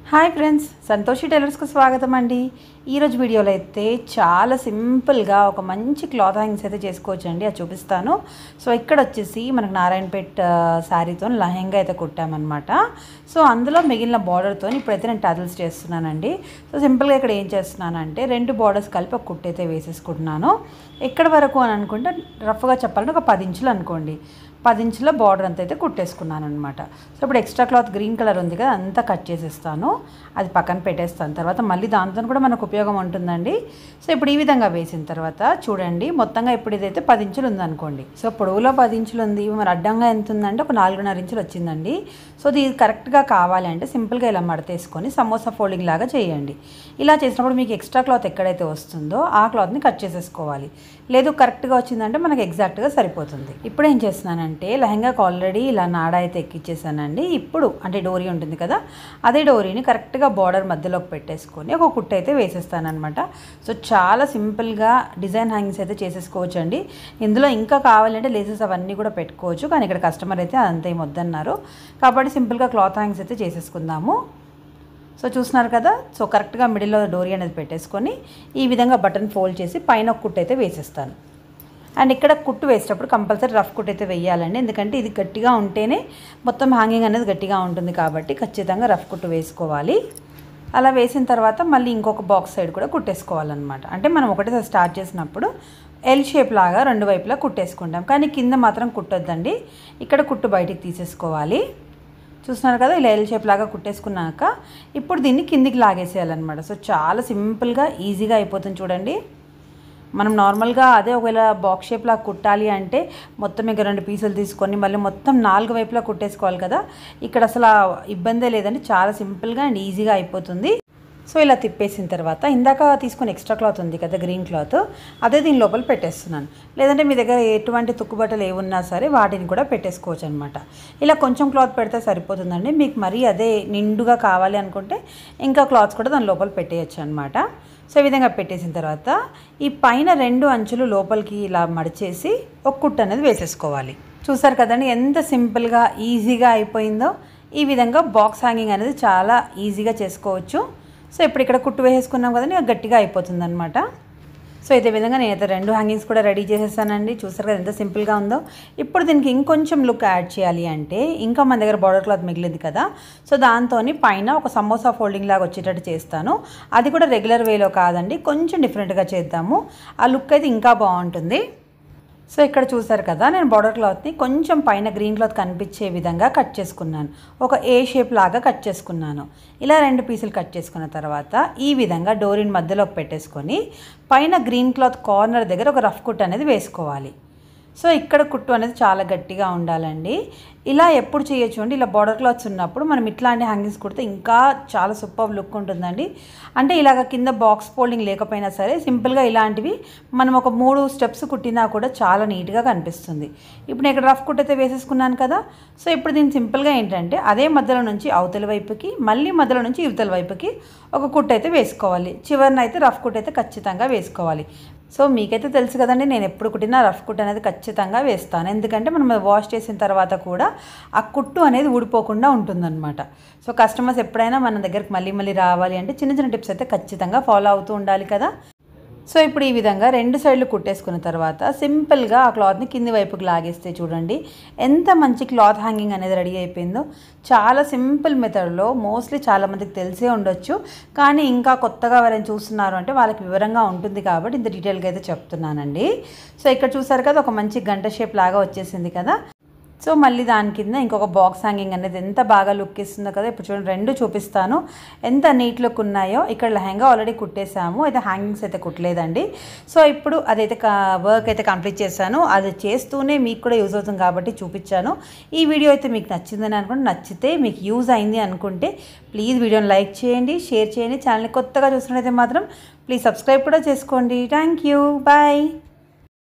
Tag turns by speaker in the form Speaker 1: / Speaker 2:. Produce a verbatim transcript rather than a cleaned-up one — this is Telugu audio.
Speaker 1: హాయ్ ఫ్రెండ్స్, సంతోషి టైలర్స్కి స్వాగతం అండి. ఈరోజు వీడియోలో అయితే చాలా సింపుల్గా ఒక మంచి క్లాత్ హ్యాంగింగ్స్ అయితే చేసుకోవచ్చండి, అది చూపిస్తాను. సో ఇక్కడ వచ్చేసి మనకు నారాయణపేట్ శారీతో లెహంగా అయితే కుట్టామన్నమాట. సో అందులో మిగిలిన బార్డర్తో ఇప్పుడైతే నేను టజల్స్ చేస్తున్నానండి. సో సింపుల్గా ఇక్కడ ఏం చేస్తున్నానంటే రెండు బార్డర్స్ కలిపి ఒక కుట్టు అయితే వేసేసుకుంటున్నాను. ఎక్కడి వరకు అని అనుకుంటే రఫ్గా చెప్పాలంటే ఒక పది ఇంచులు అనుకోండి, పది ఇంచుల బార్డర్ అంతా అయితే కుట్టేసుకున్నాను అనమాట. సో ఇప్పుడు ఎక్స్ట్రా క్లాత్ గ్రీన్ కలర్ ఉంది కదా, అంతా కట్ చేసేస్తాను, అది పక్కన పెట్టేస్తాను. తర్వాత మళ్ళీ దాంతో కూడా మనకు ఉపయోగం ఉంటుందండి. సో ఇప్పుడు ఈ విధంగా వేసిన తర్వాత చూడండి, మొత్తంగా ఇప్పుడు ఇదైతే పది ఇంచులు ఉందనుకోండి. సో పొడవులో పది ఇంచులు ఉంది, మరి అడ్డంగా ఎంత ఉందంటే ఒక నాలుగున్నర ఇంచులు వచ్చిందండి. సో ఇది కరెక్ట్గా కావాలి అంటే సింపుల్గా ఇలా మడతేసుకొని సమోసా ఫోల్డింగ్ లాగా చేయండి. ఇలా చేసినప్పుడు మీకు ఎక్స్ట్రా క్లాత్ ఎక్కడైతే వస్తుందో ఆ క్లాత్ని కట్ చేసేసుకోవాలి. లేదు కరెక్ట్గా వచ్చిందంటే మనకు ఎగ్జాక్ట్గా సరిపోతుంది. ఇప్పుడు ఏం చేస్తున్నానంటే లెహంగాకు ఆల్రెడీ ఇలా నాడ అయితే ఎక్కిచ్చేసానండి. ఇప్పుడు అంటే డోరీ ఉంటుంది కదా, అదే డోరీని కరెక్ట్గా బార్డర్ మధ్యలోకి పెట్టేసుకొని ఒక కుట్టు అయితే వేసేస్తానమాట. సో చాలా సింపుల్గా డిజైన్ హ్యాంగింగ్స్ అయితే చేసేసుకోవచ్చు అండి. ఇందులో ఇంకా కావాలంటే లేసెస్ అవన్నీ కూడా పెట్టుకోవచ్చు, కానీ ఇక్కడ కస్టమర్ అయితే అదంతా ఏం వద్దన్నారు కాబట్టి సింపుల్గా క్లాత్ హ్యాంగింగ్స్ అయితే చేసేసుకుందాము. సో చూస్తున్నారు కదా, సో కరెక్ట్గా మిడిల్లో డోరీ అనేది పెట్టేసుకొని ఈ విధంగా బటన్ ఫోల్డ్ చేసి పైన ఒక కుట్టు అయితే వేసేస్తాను. అండ్ ఇక్కడ కుట్టు వేసేటప్పుడు కంపల్సరీ రఫ్ కుట్టు అయితే వేయాలండి, ఎందుకంటే ఇది గట్టిగా ఉంటేనే మొత్తం హ్యాంగింగ్ అనేది గట్టిగా ఉంటుంది కాబట్టి ఖచ్చితంగా రఫ్ కుట్టు వేసుకోవాలి. అలా వేసిన తర్వాత మళ్ళీ ఇంకొక బాక్స్ సైడ్ కూడా కుట్టేసుకోవాలన్నమాట. అంటే మనం ఒకటే స్టార్ట్ చేసినప్పుడు ఎల్ షేప్ లాగా రెండు వైపులా కుట్టేసుకుంటాం, కానీ కింద మాత్రం కుట్టొద్దండి, ఇక్కడ కుట్టు బయటికి తీసేసుకోవాలి. చూస్తున్నారు కదా, ఇలా ఎల్ షేప్ లాగా కుట్టేసుకున్నాక ఇప్పుడు దీన్ని కిందికి లాగేసేయాలన్నమాట. సో చాలా సింపుల్గా ఈజీగా అయిపోతుంది చూడండి. మనం నార్మల్గా అదే ఒకవేళ బాక్స్ షేప్ లాగా కుట్టాలి అంటే మొత్తం ఇక రెండు పీసులు తీసుకొని మళ్ళీ మొత్తం నాలుగు వైపులా కుట్టేసుకోవాలి కదా, ఇక్కడ అసలు ఇబ్బందే లేదండి, చాలా సింపుల్గా అండ్ ఈజీగా అయిపోతుంది. సో ఇలా తిప్పేసిన తర్వాత ఇందాక తీసుకుని ఎక్స్ట్రా క్లాత్ ఉంది కదా గ్రీన్ క్లాత్, అదే దీని లోపల పెట్టేస్తున్నాను. లేదంటే మీ దగ్గర ఎటువంటి తుక్కుబట్టలు ఏమున్నా సరే వాటిని కూడా పెట్టేసుకోవచ్చు అనమాట. ఇలా కొంచెం క్లాత్ పెడితే సరిపోతుందండి. మీకు మరీ అదే నిండుగా కావాలి అనుకుంటే ఇంకా క్లాత్స్ కూడా దాని లోపల పెట్టేయచ్చు అనమాట. సో ఈ విధంగా పెట్టేసిన తర్వాత ఈ పైన రెండు అంచులు లోపలికి ఇలా మడిచేసి ఒక కుట్టు అనేది వేసేసుకోవాలి. చూసారు కదండి ఎంత సింపుల్గా ఈజీగా అయిపోయిందో. ఈ విధంగా బాక్స్ హ్యాంగింగ్ అనేది చాలా ఈజీగా చేసుకోవచ్చు. సో ఇప్పుడు ఇక్కడ కుట్టు వేసేసుకున్నాం కదండి, గట్టిగా అయిపోతుంది అనమాట. సో ఇదే విధంగా నేనైతే రెండు హ్యాంగింగ్స్ కూడా రెడీ చేసేసానండి. చూసారు కదా ఎంత సింపుల్గా ఉందో. ఇప్పుడు దీనికి ఇంకొంచెం లుక్ యాడ్ చేయాలి అంటే ఇంకా మన దగ్గర బార్డర్ క్లాత్ మిగిలింది కదా, సో దాంతో పైన ఒక సమోసా ఫోల్డింగ్ లాగా వచ్చేటట్టు చేస్తాను. అది కూడా రెగ్యులర్ వేలో కాదండి, కొంచెం డిఫరెంట్గా చేద్దాము, ఆ లుక్ అయితే ఇంకా బాగుంటుంది. సో ఇక్కడ చూసారు కదా, నేను బార్డర్ క్లాత్ని కొంచెం పైన గ్రీన్ క్లాత్ కనిపించే విధంగా కట్ చేసుకున్నాను, ఒక ఏ షేప్ లాగా కట్ చేసుకున్నాను. ఇలా రెండు పీసులు కట్ చేసుకున్న తర్వాత ఈ విధంగా డోరీని మధ్యలోకి పెట్టేసుకొని పైన గ్రీన్ క్లాత్ కార్నర్ దగ్గర ఒక రఫ్ కుట్ అనేది వేసుకోవాలి. సో ఇక్కడ కుట్టు అనేది చాలా గట్టిగా ఉండాలండి. ఇలా ఎప్పుడు చేయొచ్చు అంటే ఇలా బార్డర్ క్లాత్స్ ఉన్నప్పుడు మనం ఇట్లాంటి హ్యాంగింగ్స్ కుడితే ఇంకా చాలా సూపర్ లుక్ ఉంటుందండి. అంటే ఇలాగ కింద బాక్స్ ఫోల్డింగ్ లేకపోయినా సరే సింపుల్గా ఇలాంటివి మనం ఒక మూడు స్టెప్స్ కుట్టినా కూడా చాలా నీట్గా కనిపిస్తుంది. ఇప్పుడు నేను ఇక్కడ రఫ్ కుట్ అయితే వేసేసుకున్నాను కదా. సో ఇప్పుడు దీన్ని సింపుల్గా ఏంటంటే అదే మధ్యలో నుంచి అవతల వైపుకి మళ్ళీ మధ్యలో నుంచి ఇవతల వైపుకి ఒక కుట్టు అయితే వేసుకోవాలి. చివరిన అయితే రఫ్ కుట్ అయితే ఖచ్చితంగా వేసుకోవాలి. సో మీకైతే తెలుసు కదండి, నేను ఎప్పుడు కుట్టినా రఫ్ కుట్ అనేది ఖచ్చితంగా వేస్తాను, ఎందుకంటే మనం వాష్ చేసిన తర్వాత కూడా ఆ కుట్టు అనేది ఊడిపోకుండా ఉంటుందన్నమాట. సో కస్టమర్స్ ఎప్పుడైనా మన దగ్గరికి మళ్ళీ మళ్ళీ రావాలి అంటే చిన్న చిన్న టిప్స్ అయితే ఖచ్చితంగా ఫాలో అవుతూ ఉండాలి కదా. సో ఇప్పుడు ఈ విధంగా రెండు సైడ్లు కుట్టేసుకున్న తర్వాత సింపుల్గా ఆ క్లాత్ని కింది వైపుకి లాగేస్తే చూడండి ఎంత మంచి క్లాత్ హ్యాంగింగ్ అనేది రెడీ అయిపోయిందో. చాలా సింపుల్ మెథడ్లో మోస్ట్లీ చాలామందికి తెలిసే ఉండొచ్చు, కానీ ఇంకా కొత్తగా ఎవరైనా చూస్తున్నారు అంటే వాళ్ళకి వివరంగా ఉంటుంది కాబట్టి ఇంత డీటెయిల్గా అయితే చెప్తున్నానండి. సో ఇక్కడ చూసారు కదా, ఒక మంచి గంట షేప్ లాగా వచ్చేసింది కదా. సో మళ్ళీ దాని కింద ఇంకొక బాక్స్ హ్యాంగింగ్ అనేది ఎంత బాగా లుక్ ఇస్తుందో కదా. ఇప్పుడు చూడండి రెండు చూపిస్తాను ఎంత నీట్ లుక్ ఉన్నాయో. ఇక్కడ లెహంగా ఆల్రెడీ కుట్టేసాము, అయితే హ్యాంగింగ్స్ అయితే కుట్టలేదండి. సో ఇప్పుడు అదైతే వర్క్ అయితే కంప్లీట్ చేశాను, అది చేస్తూనే మీకు కూడా యూజ్ అవుతుంది కాబట్టి చూపించాను. ఈ వీడియో అయితే మీకు నచ్చిందని అనుకుంటే, నచ్చితే మీకు యూజ్ అయింది అనుకుంటే ప్లీజ్ వీడియోని లైక్ చేయండి, షేర్ చేయండి. ఛానల్ని కొత్తగా చూస్తున్నట్లయితే మాత్రం ప్లీజ్ సబ్స్క్రైబ్ కూడా చేసుకోండి. Thank you, bye.